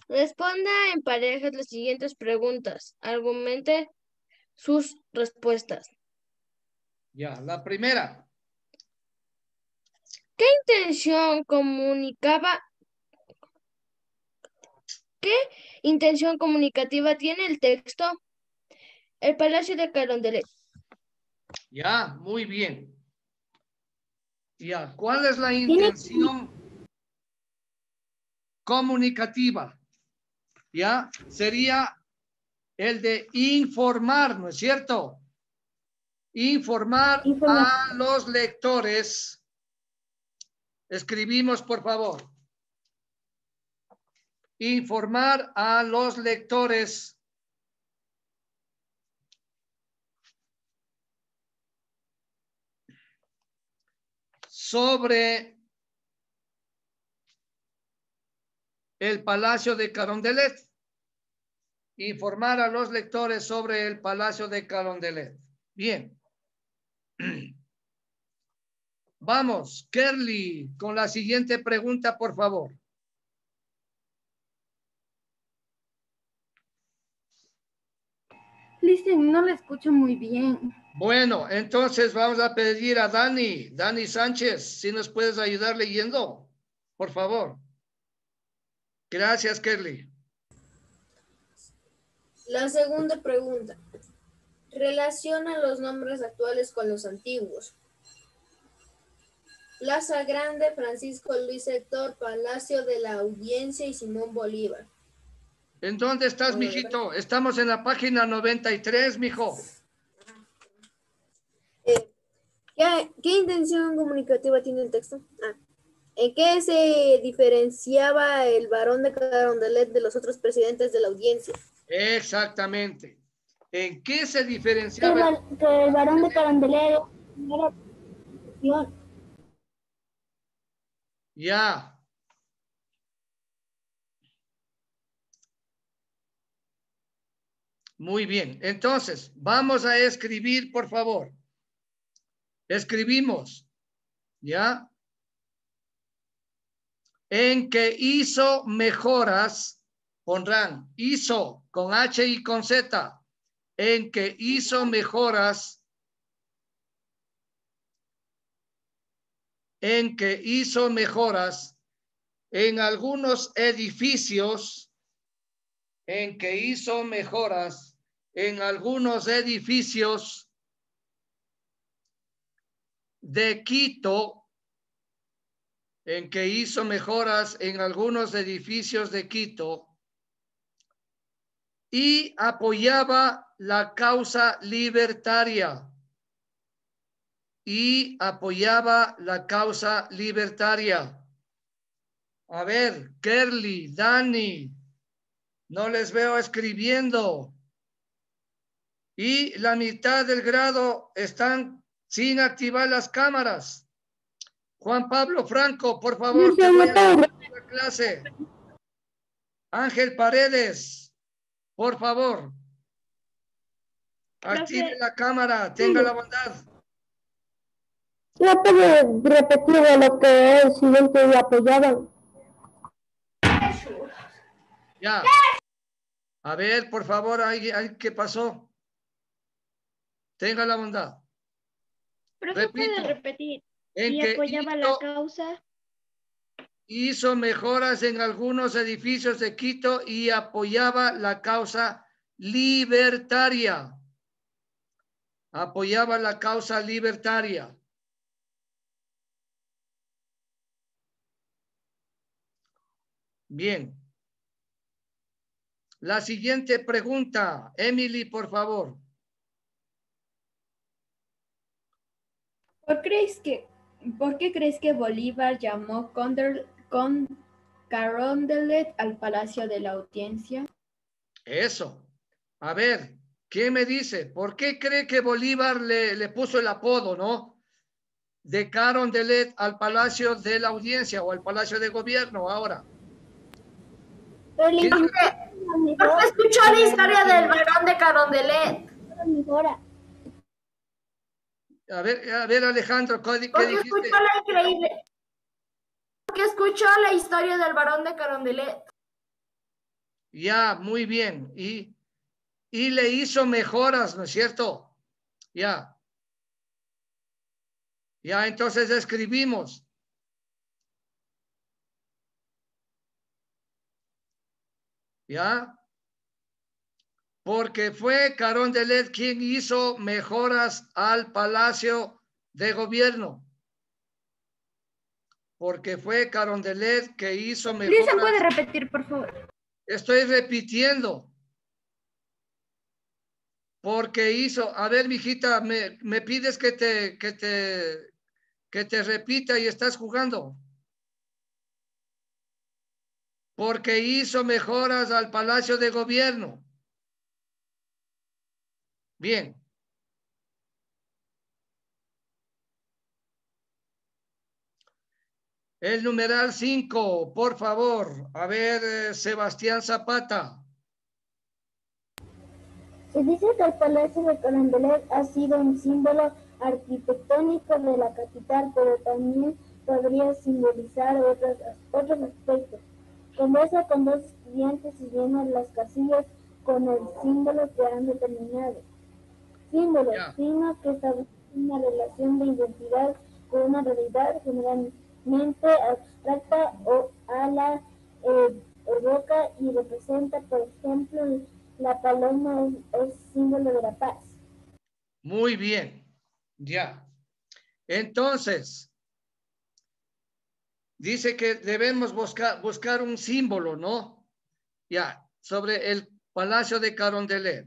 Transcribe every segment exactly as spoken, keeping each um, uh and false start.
Responda en parejas las siguientes preguntas. Argumente sus respuestas. Ya, la primera. ¿Qué intención comunicaba? ¿Qué intención comunicativa tiene el texto? El Palacio de Carondelet. Ya, muy bien. Ya, ¿cuál es la Tiene intención comunicativa? Ya, sería el de informar, ¿no es cierto? Informar información. a los lectores. Escribimos, por favor. Informar a los lectores sobre el Palacio de Carondelet. Informar a los lectores sobre el Palacio de Carondelet. Bien. Vamos, Kerly, con la siguiente pregunta, por favor. Listen, no la escucho muy bien. Bueno, entonces vamos a pedir a Dani, Dani Sánchez, si nos puedes ayudar leyendo, por favor. Gracias, Kerly. La segunda pregunta. Relaciona los nombres actuales con los antiguos. Plaza Grande, Francisco Luis Héctor, Palacio de la Audiencia y Simón Bolívar. ¿En dónde estás, mijito? Estamos en la página noventa y tres, mijo. Eh, ¿qué, ¿Qué intención comunicativa tiene el texto? Ah, ¿en qué se diferenciaba el barón de Carondelet de los otros presidentes de la audiencia? Exactamente. ¿En qué se diferenciaba? Que el, que el varón de Carondelet era posición. Ya. Muy bien. Entonces, vamos a escribir, por favor. Escribimos. ¿Ya? En que hizo mejoras, pondrán, hizo con H y con Z, en que hizo mejoras, en que hizo mejoras en algunos edificios, en que hizo mejoras en algunos edificios de Quito, en que hizo mejoras en algunos edificios de Quito y apoyaba la causa libertaria. Y apoyaba la causa libertaria. A ver, Kerly, Dani, no les veo escribiendo. Y la mitad del grado están sin activar las cámaras. Juan Pablo Franco, por favor, te voy a dar la clase. Ángel Paredes, por favor. Active Profe. la cámara, tenga la bondad. Ya puede repetir lo que el siguiente apoyaba. Ya. A ver, por favor, ¿hay, hay, ¿qué pasó? Tenga la bondad. Profe, Repito. ¿puede repetir? En Y que apoyaba la hizo, causa. hizo mejoras en algunos edificios de Quito y apoyaba la causa libertaria. Apoyaba la causa libertaria. Bien. La siguiente pregunta, Emily, por favor. ¿Por, crees que, ¿Por qué crees que Bolívar llamó Condor, con Carondelet al Palacio de la Audiencia? Eso. A ver, ¿qué me dice? ¿Por qué cree que Bolívar le, le puso el apodo, no? De Carondelet al Palacio de la Audiencia o al Palacio de Gobierno ahora. Porque, porque escuchó la historia del barón de Carondelet. A ver, a ver, Alejandro, ¿qué, qué Porque dijiste? escuchó la increíble. Porque escuchó la historia del barón de Carondelet. Ya, muy bien. Y, y le hizo mejoras, ¿no es cierto? Ya. Ya, entonces escribimos. Ya. Porque fue Carondelet quien hizo mejoras al Palacio de Gobierno. Porque fue Carondelet que hizo mejoras. Cristian, ¿puede repetir, por favor? Estoy repitiendo. Porque hizo, a ver, mijita, me, me pides que te, que te, que te repita y estás jugando. Porque hizo mejoras al Palacio de Gobierno. Bien. El numeral cinco, por favor. A ver, eh, Sebastián Zapata. Se dice que el Palacio de Carondelet ha sido un símbolo arquitectónico de la capital, pero también podría simbolizar otros, otros aspectos. Conversa con dos estudiantes y llena las casillas con el símbolo que han determinado. Símbolo, Ya. signo que establece una relación de identidad con una realidad generalmente abstracta o a la eh, evoca y representa, por ejemplo, la paloma es, es símbolo de la paz. Muy bien. Ya. Entonces, dice que debemos buscar, buscar un símbolo, ¿no? Ya, sobre el Palacio de Carondelet.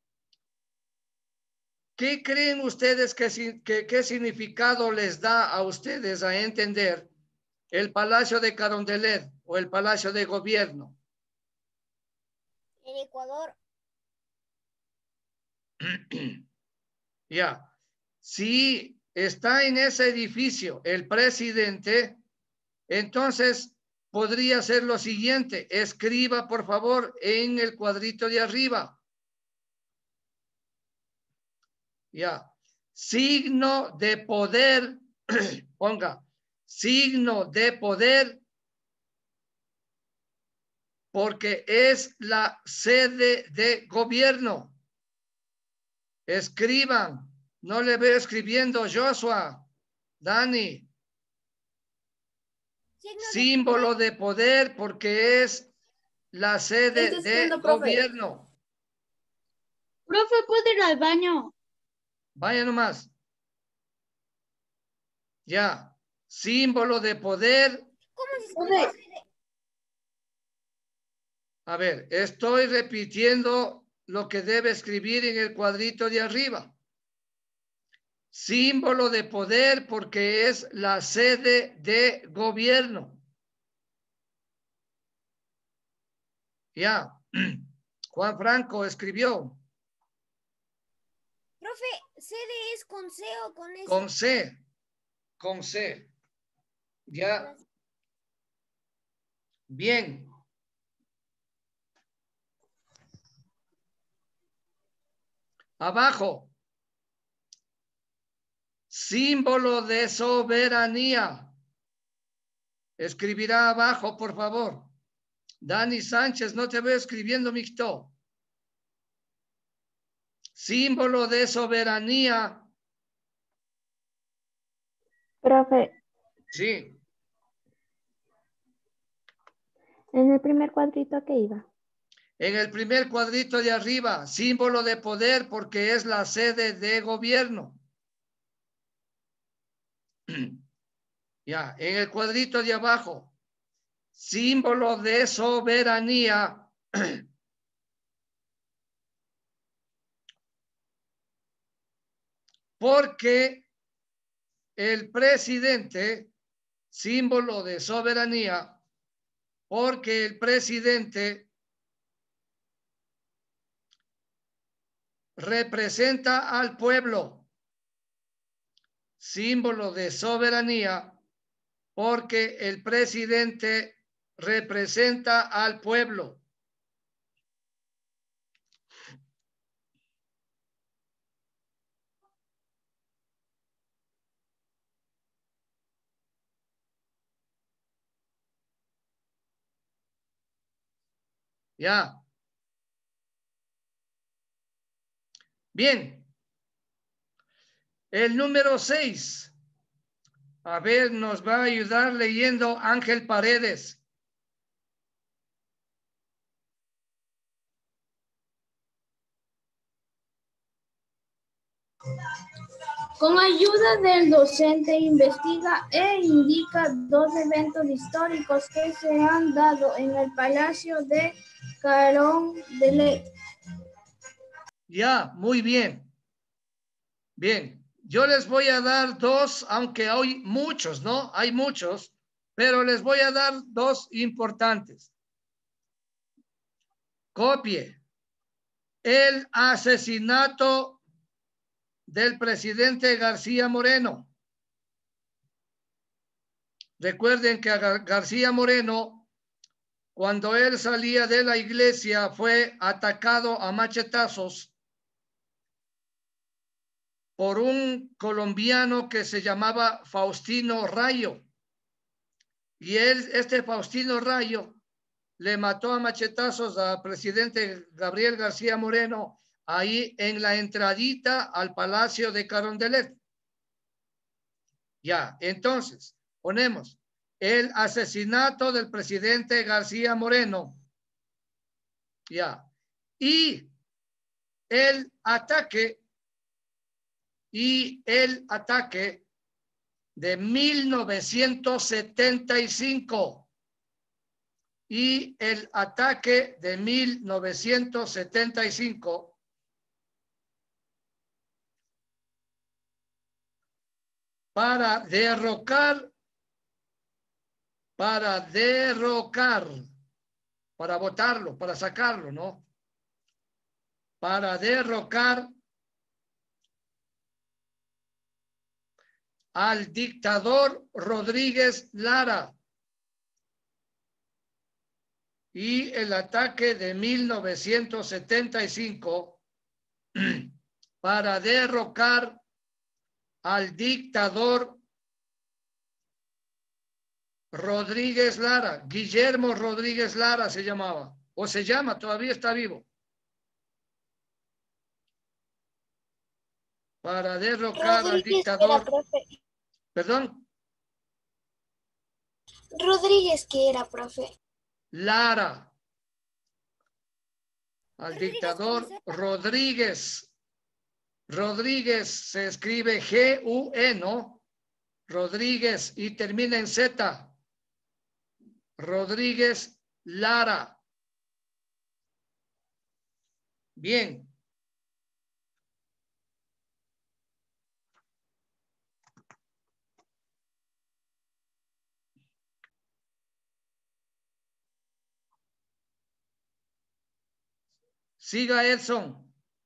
¿Qué creen ustedes que, que qué significado les da a ustedes a entender el Palacio de Carondelet o el Palacio de Gobierno? En Ecuador. Ya. Si está en ese edificio el presidente, entonces podría ser lo siguiente. Escriba, por favor, en el cuadrito de arriba. Ya. Signo de poder, ponga, signo de poder, porque es la sede de gobierno. Escriban. No le veo escribiendo, Joshua, Dani. Signo Símbolo de poder, porque es la sede Estoy de escribiendo, profe. gobierno. Profe, ¿puede ir al baño? Vaya nomás. Ya. Símbolo de poder. ¿Cómo se escribe? A ver, estoy repitiendo lo que debe escribir en el cuadrito de arriba. Símbolo de poder porque es la sede de gobierno. Ya. Juan Franco escribió. Profe, sede es con C o con S. Con C. Con C. Ya. Bien. Abajo. Símbolo de soberanía. Escribirá abajo, por favor. Dani Sánchez, no te veo escribiendo, mixto. Símbolo de soberanía. Profe, Sí. en el primer cuadrito que iba. En el primer cuadrito de arriba, símbolo de poder porque es la sede de gobierno. Ya, en el cuadrito de abajo, símbolo de soberanía. Porque el presidente, símbolo de soberanía, porque el presidente representa al pueblo, símbolo de soberanía, porque el presidente representa al pueblo. Ya. Bien. El número seis. A ver, nos va a ayudar leyendo Ángel Paredes. Con ayuda del docente investiga e indica dos eventos históricos que se han dado en el Palacio de Carondelet. Ya, muy bien. Bien. Yo les voy a dar dos, aunque hay muchos, ¿no? Hay muchos, pero les voy a dar dos importantes. Copie. El asesinato del presidente García Moreno. Recuerden que a Gar- García Moreno, cuando él salía de la iglesia, fue atacado a machetazos por un colombiano que se llamaba Faustino Rayo. Y él, este Faustino Rayo le mató a machetazos al presidente Gabriel García Moreno ahí en la entradita al Palacio de Carondelet. Ya, entonces, ponemos el asesinato del presidente García Moreno. Ya. Y el ataque, y el ataque de mil novecientos setenta y cinco. Y el ataque de mil novecientos setenta y cinco para derrocar, para derrocar, para votarlo, para sacarlo, ¿no? Para derrocar al dictador Rodríguez Lara. Y el ataque de mil novecientos setenta y cinco para derrocar al dictador Rodríguez Lara. Guillermo Rodríguez Lara se llamaba, o se llama, todavía está vivo. Para derrocar al Rodríguez dictador. era profe. Perdón. Rodríguez que era profe. Lara. Al Rodríguez dictador con Z. Rodríguez. Rodríguez se escribe G U E, ¿no? Rodríguez y termina en Z. Rodríguez Lara. Bien. Siga, Edson.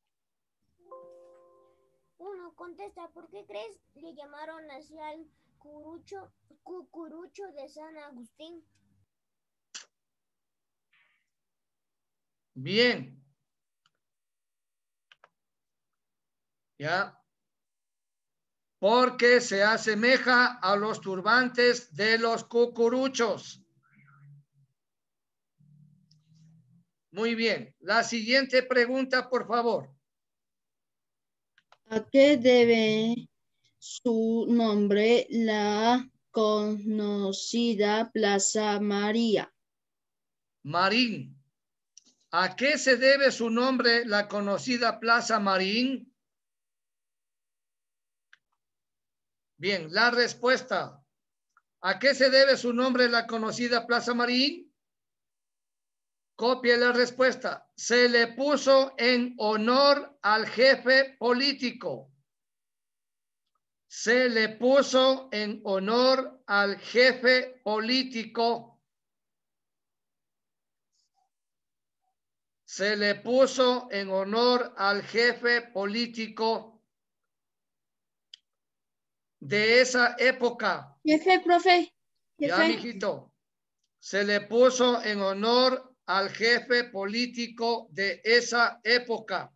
Uno contesta, ¿por qué crees le llamaron así al curucho, cucurucho de San Agustín? Bien. Ya. Porque se asemeja a los turbantes de los cucuruchos. Muy bien. La siguiente pregunta, por favor. ¿A qué debe su nombre la conocida Plaza María? Marín. ¿A qué se debe su nombre la conocida Plaza Marín? Bien, la respuesta. ¿A qué se debe su nombre la conocida Plaza Marín? Copie la respuesta. Se le puso en honor al jefe político. Se le puso en honor al jefe político. Se le puso en honor al jefe político de esa época. Jefe, profe. Ya, Jefe. mijito. Se le puso en honor al jefe político de esa época.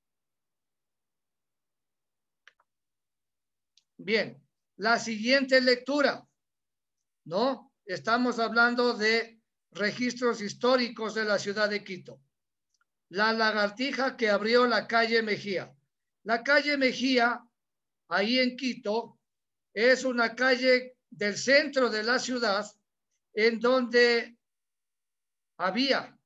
Bien, la siguiente lectura, ¿no? Estamos hablando de registros históricos de la ciudad de Quito. La lagartija que abrió la calle Mejía. La calle Mejía, ahí en Quito, es una calle del centro de la ciudad en donde había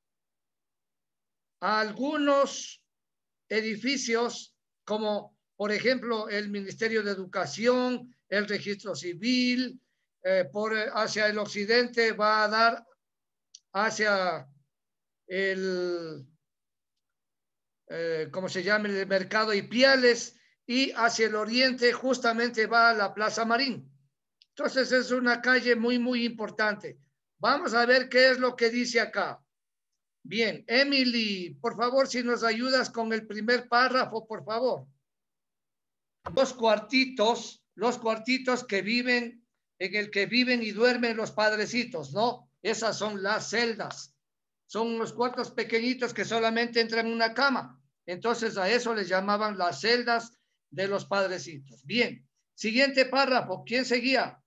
algunos edificios como, por ejemplo, el Ministerio de Educación, el Registro Civil, eh, por, hacia el occidente va a dar hacia el, eh, ¿cómo se llama? El Mercado Ipiales, y hacia el oriente justamente va a la Plaza Marín. Entonces es una calle muy, muy importante. Vamos a ver qué es lo que dice acá. Bien, Emily, por favor, si nos ayudas con el primer párrafo, por favor. Los cuartitos, los cuartitos que viven, en el que viven y duermen los padrecitos, ¿no? Esas son las celdas. Son los cuartos pequeñitos que solamente entran en una cama. Entonces a eso les llamaban las celdas de los padrecitos. Bien, siguiente párrafo. ¿Quién seguía?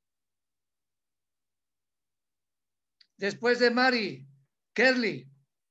Después de Mari, Kerly.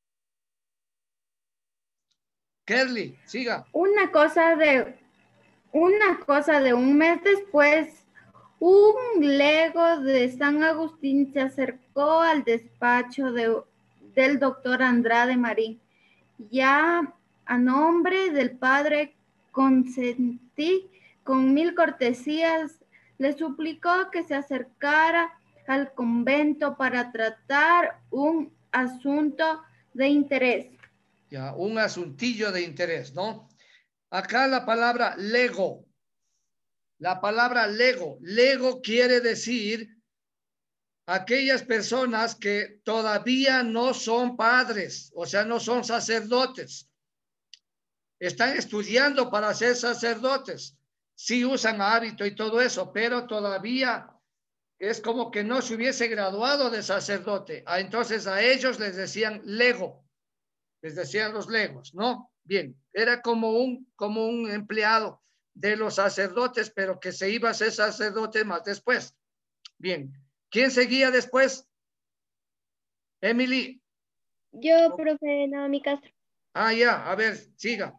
Kerly, siga. Una cosa de, una cosa de un mes después, un lego de San Agustín se acercó al despacho de, del doctor Andrade Marín, ya a nombre del padre Consentí, con mil cortesías, le suplicó que se acercara al convento para tratar un asunto de interés. Ya, un asuntillo de interés, ¿no? Acá la palabra lego, la palabra lego, lego quiere decir aquellas personas que todavía no son padres, o sea, no son sacerdotes. Están estudiando para ser sacerdotes. Sí usan hábito y todo eso, pero todavía es como que no se hubiese graduado de sacerdote. Ah, entonces a ellos les decían lego. Les decían los legos, ¿no? Bien, era como un, como un empleado de los sacerdotes, pero que se iba a ser sacerdote más después. Bien, ¿quién seguía después? Emily. Yo, profe Naomi Castro. Ah, ya, a ver, siga.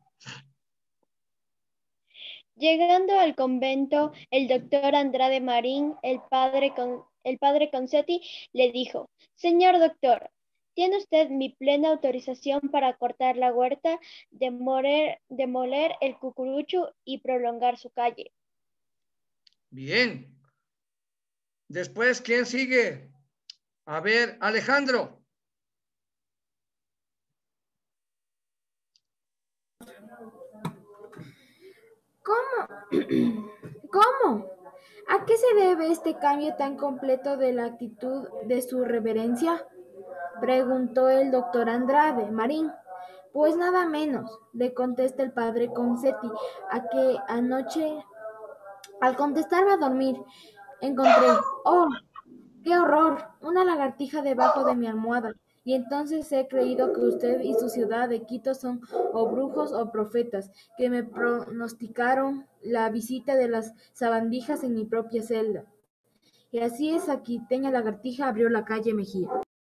Llegando al convento, el doctor Andrade Marín, el padre, con, el padre Concetti, le dijo: Señor doctor, tiene usted mi plena autorización para cortar la huerta, demoler, demoler el cucurucho y prolongar su calle. Bien. Después, ¿quién sigue? A ver, Alejandro. ¿Cómo? ¿Cómo? ¿A qué se debe este cambio tan completo de la actitud de su reverencia?, preguntó el doctor Andrade Marín. Pues nada menos, le contesta el padre Concetti, a que anoche, al contestarme a dormir, encontré, ¡oh, qué horror!, una lagartija debajo de mi almohada. Y entonces he creído que usted y su ciudad de Quito son o brujos o profetas, que me pronosticaron la visita de las sabandijas en mi propia celda. Y así esa quiteña lagartija abrió la calle Mejía.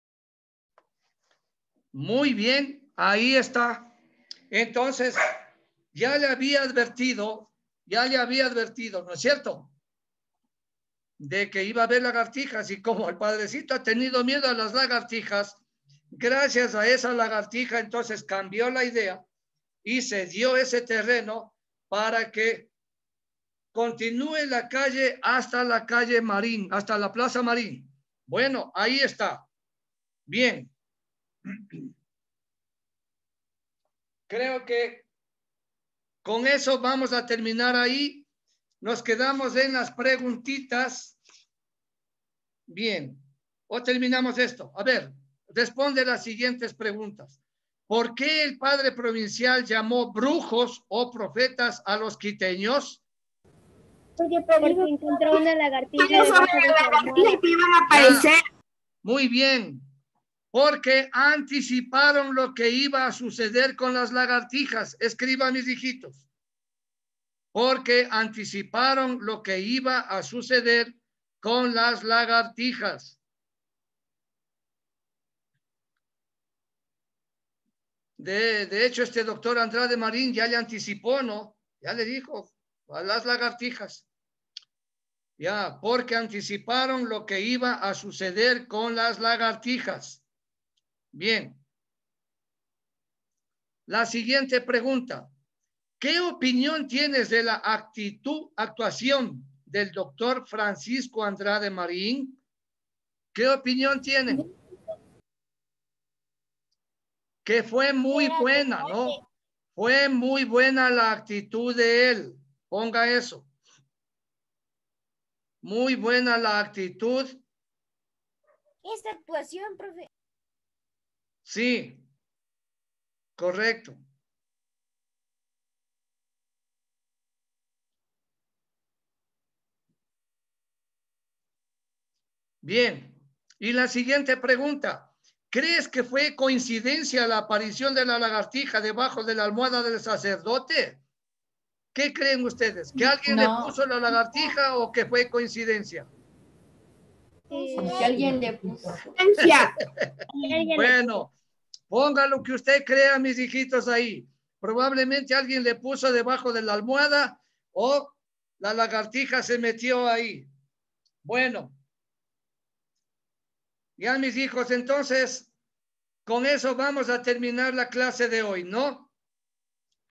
Muy bien, ahí está. Entonces, ya le había advertido, ya le había advertido, ¿no es cierto?, de que iba a haber lagartijas, y como el padrecito ha tenido miedo a las lagartijas, gracias a esa lagartija, entonces cambió la idea y se dio ese terreno para que continúe la calle hasta la calle Marín, hasta la Plaza Marín. Bueno, ahí está. Bien. Creo que con eso vamos a terminar ahí. Nos quedamos en las preguntitas. Bien. O terminamos esto. A ver, responde las siguientes preguntas. ¿Por qué el padre provincial llamó brujos o profetas a los quiteños? Porque encontró una lagartija debajo de su almohada. Que iban a aparecer. Muy bien. Porque anticiparon lo que iba a suceder con las lagartijas. Escriba, mis hijitos. Porque anticiparon lo que iba a suceder con las lagartijas. De, de hecho, este doctor Andrade Marín ya le anticipó, ¿no? Ya le dijo a las lagartijas. Ya, porque anticiparon lo que iba a suceder con las lagartijas. Bien. La siguiente pregunta. ¿Qué opinión tienes de la actitud, actuación del doctor Francisco Andrade Marín? ¿Qué opinión tienen? Que fue muy buena, ¿no? Fue muy buena la actitud de él. Ponga eso. Muy buena la actitud. Esta actuación, profe. Sí, correcto. Bien. Y la siguiente pregunta. ¿Crees que fue coincidencia la aparición de la lagartija debajo de la almohada del sacerdote? ¿Qué creen ustedes? ¿Que alguien No. le puso la lagartija o que fue coincidencia? Que alguien le puso. Bueno, ponga lo que usted crea, mis hijitos, ahí. Probablemente alguien le puso debajo de la almohada o la lagartija se metió ahí. Bueno. Ya, mis hijos, entonces, con eso vamos a terminar la clase de hoy, ¿no?